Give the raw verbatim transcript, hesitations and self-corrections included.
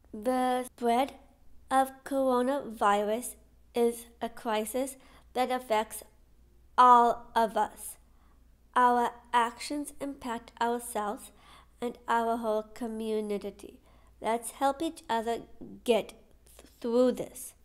The spread of coronavirus is a crisis that affects all of us. Our actions impact ourselves and our whole community. Let's help each other get through this.